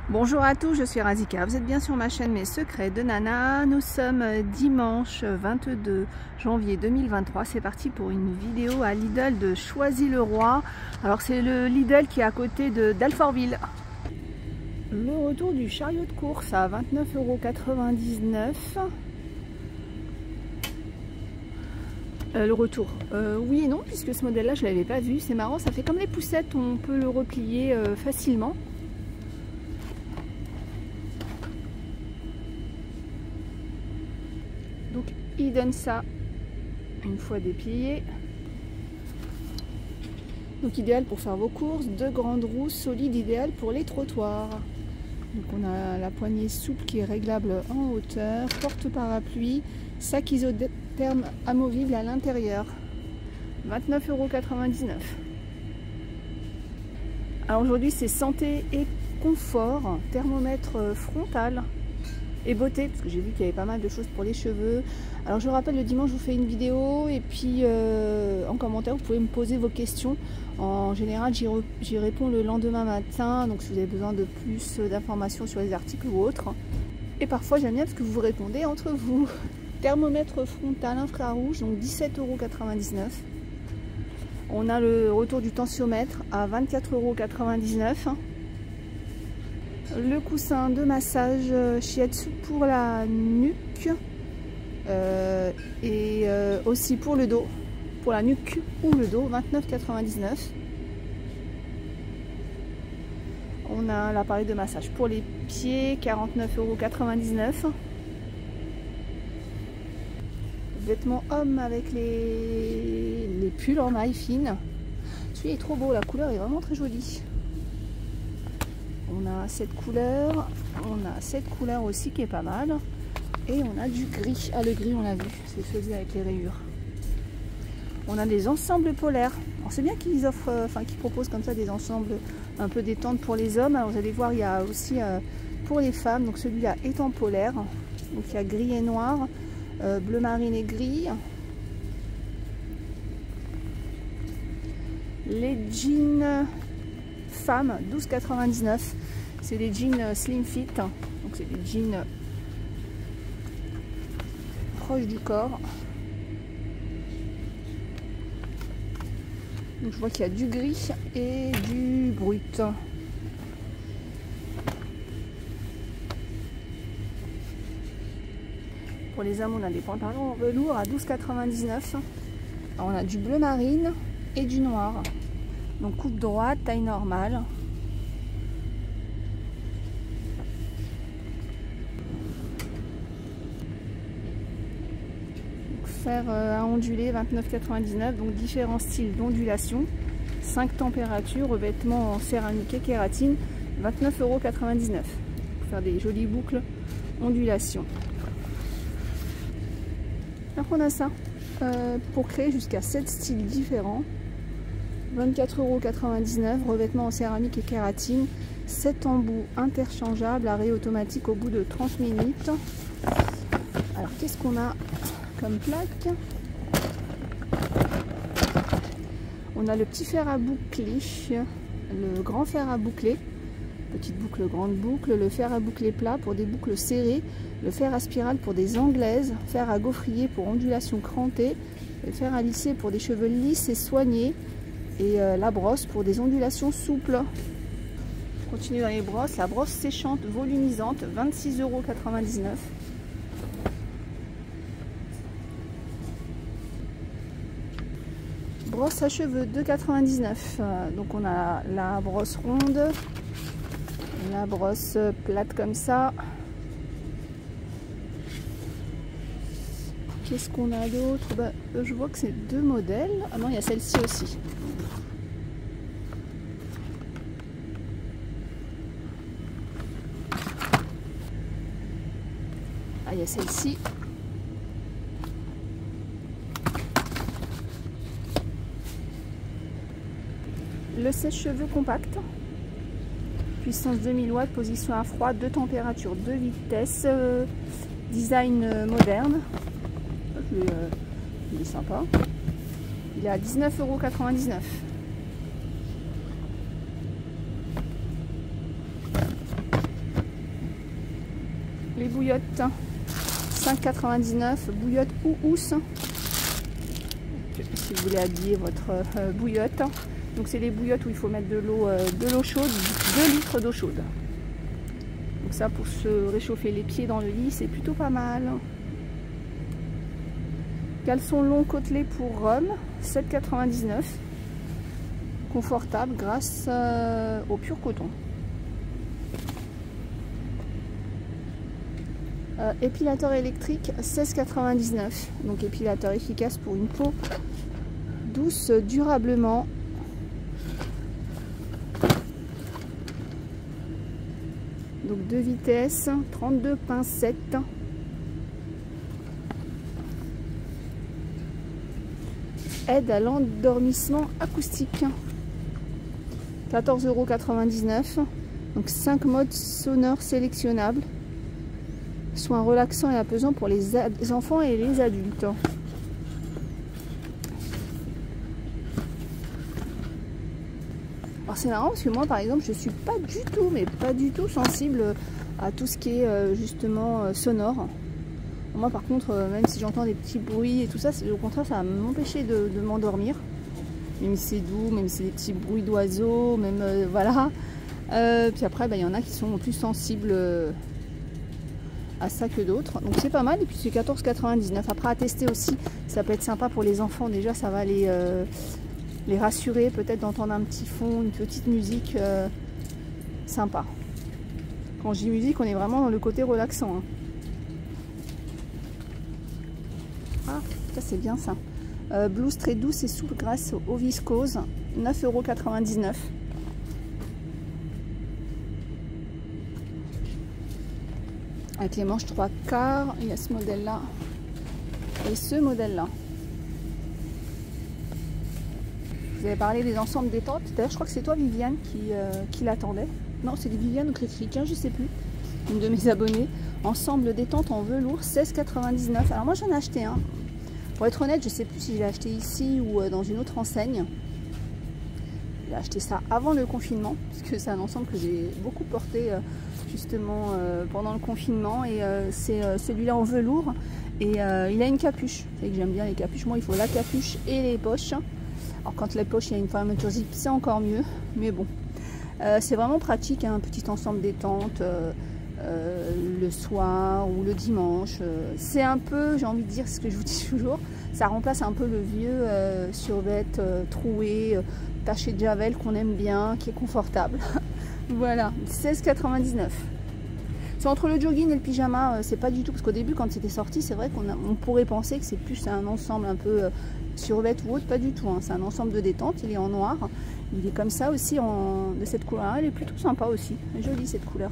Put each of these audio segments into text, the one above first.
Bonjour à tous, je suis Razika, vous êtes bien sur ma chaîne Mes Secrets de Nana. Nous sommes dimanche 22 janvier 2023, c'est parti pour une vidéo à Lidl de Choisy-le-Roi. Alors c'est le Lidl qui est à côté d'Alfortville. Le retour du chariot de course à 29,99 €. Le retour, oui et non, puisque ce modèle là je ne l'avais pas vu. C'est marrant, ça fait comme les poussettes, on peut le replier facilement. Donc il donne ça une fois déplié. Donc idéal pour faire vos courses. Deux grandes roues solides, idéal pour les trottoirs. Donc on a la poignée souple qui est réglable en hauteur, porte-parapluie, sac isotherme amovible à l'intérieur. 29,99 €. Alors aujourd'hui c'est santé et confort, thermomètre frontal et beauté, parce que j'ai vu qu'il y avait pas mal de choses pour les cheveux. Alors je vous rappelle, le dimanche je vous fais une vidéo et puis en commentaire vous pouvez me poser vos questions. En général j'y réponds le lendemain matin, donc si vous avez besoin de plus d'informations sur les articles ou autres. Et parfois j'aime bien parce que vous répondez entre vous. Thermomètre frontal infrarouge, donc 17,99 €. On a le retour du tensiomètre à 24,99 €. Le coussin de massage Shiatsu pour la nuque et aussi pour le dos, pour la nuque ou le dos, 29,99 €. On a l'appareil de massage pour les pieds, 49,99 €. Vêtements hommes avec les pulls en maille fine. Celui-là est trop beau, la couleur est vraiment très jolie. On a cette couleur, on a cette couleur aussi qui est pas mal. Et on a du gris. Ah, le gris on l'a vu, c'est celui avec les rayures. On a des ensembles polaires. Alors c'est bien qu'ils offrent, qu'ils proposent comme ça des ensembles un peu détente pour les hommes. Alors vous allez voir, il y a aussi pour les femmes, donc celui-là est en polaire. Donc il y a gris et noir, bleu marine et gris. Les jeans femmes, 12,99 €. C'est des jeans slim fit, donc c'est des jeans proches du corps. Donc je vois qu'il y a du gris et du brut. Pour les hommes, on a des pantalons en velours à 12,99 €. On a du bleu marine et du noir. Donc coupe droite, taille normale. Fer à onduler, 29,99 €. Donc différents styles d'ondulation, 5 températures, revêtement en céramique et kératine, 29,99 €. Pour faire des jolies boucles ondulation. Alors on a ça pour créer jusqu'à 7 styles différents. 24,99 €, revêtement en céramique et kératine, 7 embouts interchangeables, arrêt automatique au bout de 30 minutes. Alors qu'est-ce qu'on a comme plaque? On a le petit fer à boucler, le grand fer à boucler, petite boucle, grande boucle, le fer à boucler plat pour des boucles serrées, le fer à spirale pour des anglaises, fer à gaufrier pour ondulation crantée, le fer à lisser pour des cheveux lisses et soignés, et la brosse pour des ondulations souples. On continue dans les brosses, la brosse séchante volumisante, 26,99 €. Brosse à cheveux, 2,99 €. Donc on a la brosse ronde, la brosse plate comme ça. Qu'est-ce qu'on a d'autre? Je vois que c'est 2 modèles. Ah non, il y a celle-ci aussi. Ah, il y a celle-ci. Le sèche-cheveux compact, puissance 2000 watts, position à froid, 2 températures, 2 vitesses, design moderne. Il est sympa. Il est à 19,99 €. les bouillottes, 5,99 €, bouillotte ou housse. Si vous voulez habiller votre bouillotte. Donc c'est les bouillottes où il faut mettre de l'eau chaude, 2 litres d'eau chaude. Donc ça, pour se réchauffer les pieds dans le lit, c'est plutôt pas mal. Caleçon long côtelé pour Rome, 7,99 €. Confortable grâce au pur coton. Épilateur électrique, 16,99 €. Donc épilateur efficace pour une peau douce durablement. Donc 2 vitesses, 32 pincettes. Aide à l'endormissement acoustique. 14,99 €. Donc 5 modes sonores sélectionnables. Soins relaxants et apaisants pour les enfants et les adultes. Alors c'est marrant parce que moi par exemple je suis pas du tout, mais pas du tout sensible à tout ce qui est justement sonore. Moi par contre même si j'entends des petits bruits et tout ça, au contraire ça va m'empêcher de m'endormir. Même si c'est doux, même si c'est des petits bruits d'oiseaux, même voilà. Puis après il y en a qui sont plus sensibles à ça que d'autres. Donc c'est pas mal et puis c'est 14,99 €. Après à tester aussi, ça peut être sympa pour les enfants. Déjà ça va les rassurer, peut-être d'entendre un petit fond, une petite musique sympa. Quand je dis musique, on est vraiment dans le côté relaxant. Hein. Ah, ça c'est bien ça. Blouse très douce et souple grâce au viscose, 9,99 €. Avec les manches 3/4, il y a ce modèle là et ce modèle là. Vous avez parlé des ensembles détente. D'ailleurs, je crois que c'est toi, Viviane, qui l'attendait. Non, c'est Viviane ou quelqu'un, je sais plus. Une de mes abonnées. Ensemble détente en velours, 16,99 €. Alors moi, j'en ai acheté un. Pour être honnête, je sais plus si je l'ai acheté ici ou dans une autre enseigne. J'ai acheté ça avant le confinement, parce que c'est un ensemble que j'ai beaucoup porté justement pendant le confinement. Et c'est celui-là en velours. Et il a une capuche. Vous savez que j'aime bien les capuches. Moi, il faut la capuche et les poches. Alors quand les poches, il y a une fermeture zip, c'est encore mieux. Mais bon, c'est vraiment pratique, hein, un petit ensemble détente le soir ou le dimanche. C'est un peu, j'ai envie de dire ce que je vous dis toujours, ça remplace un peu le vieux survêt troué, taché de javel qu'on aime bien, qui est confortable. Voilà, 16,99 €. C'est entre le jogging et le pyjama, c'est pas du tout, parce qu'au début quand c'était sorti, c'est vrai qu'on pourrait penser que c'est plus un ensemble un peu survêt ou autre, pas du tout, hein. C'est un ensemble de détente, il est en noir, il est comme ça aussi, de cette couleur, elle est plutôt sympa aussi, jolie cette couleur.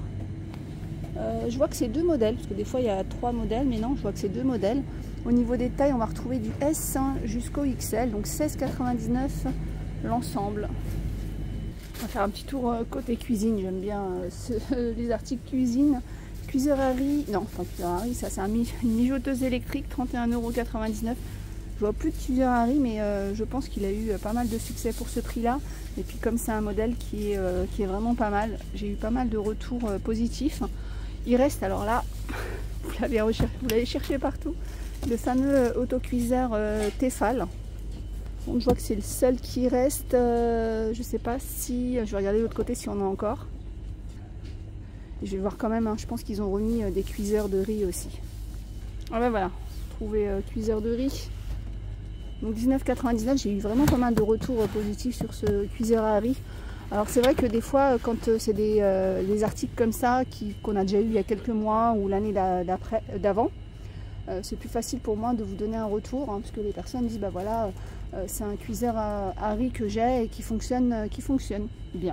Je vois que c'est 2 modèles, parce que des fois il y a 3 modèles, mais non, je vois que c'est 2 modèles. Au niveau des tailles, on va retrouver du S jusqu'au XL, donc 16,99 € l'ensemble. On va faire un petit tour côté cuisine, j'aime bien les articles cuisine. Cuiseur à riz, non, pas cuiseur à riz, ça c'est une mijoteuse électrique, 31,99 €. Je vois plus de cuiseur à riz, mais je pense qu'il a eu pas mal de succès pour ce prix-là. Et puis comme c'est un modèle qui est vraiment pas mal, j'ai eu pas mal de retours positifs. Il reste, alors là, vous l'avez cherché partout, le fameux autocuiseur Tefal. Donc je vois que c'est le seul qui reste. Je sais pas si, je vais regarder de l'autre côté si on en a encore. Je vais voir quand même, hein, je pense qu'ils ont remis des cuiseurs de riz aussi. Ah ben voilà, trouvé cuiseur de riz. Donc 19,99 €, j'ai eu vraiment pas mal de retours positifs sur ce cuiseur à riz. Alors c'est vrai que des fois, quand c'est des articles comme ça, qu'on a déjà eu il y a quelques mois ou l'année d'avant, c'est plus facile pour moi de vous donner un retour, hein, parce que les personnes disent, bah voilà, c'est un cuiseur à riz que j'ai et qui fonctionne bien.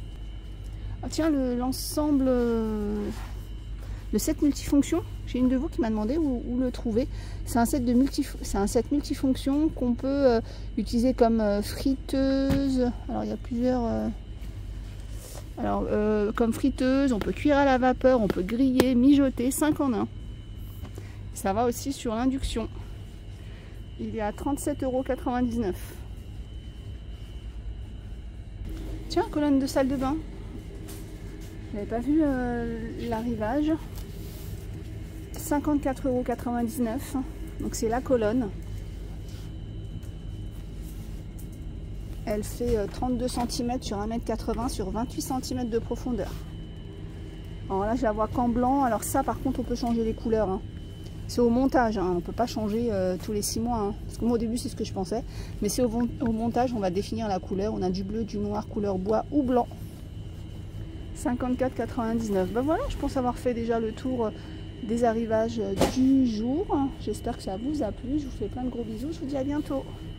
Ah tiens, l'ensemble, le set multifonction, j'ai une de vous qui m'a demandé où le trouver. C'est un set multifonction qu'on peut utiliser comme friteuse. Alors il y a plusieurs. Comme friteuse, on peut cuire à la vapeur, on peut griller, mijoter, 5 en 1. Ça va aussi sur l'induction. Il est à 37,99 €. Tiens, colonne de salle de bain. Je n'avais pas vu l'arrivage. 54,99 €. Donc c'est la colonne. Elle fait 32 cm sur 1,80 m sur 28 cm de profondeur. Alors là je la vois qu'en blanc. Alors ça par contre on peut changer les couleurs, hein. C'est au montage, hein. On ne peut pas changer tous les 6 mois, hein. Parce que moi au début c'est ce que je pensais. Mais c'est au montage, on va définir la couleur. On a du bleu, du noir, couleur bois ou blanc. 54,99 €. Ben voilà, je pense avoir fait déjà le tour des arrivages du jour. J'espère que ça vous a plu. Je vous fais plein de gros bisous. Je vous dis à bientôt.